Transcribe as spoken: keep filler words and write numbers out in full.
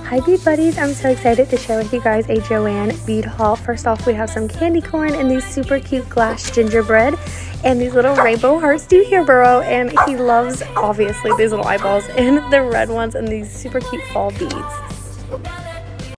Hi bead buddies, I'm so excited to share with you guys a Joann bead haul. First off, we have some candy corn and these super cute glass gingerbread and these little rainbow hearts. Do you hear Burrow? And he loves, obviously, these little eyeballs and the red ones and these super cute fall beads.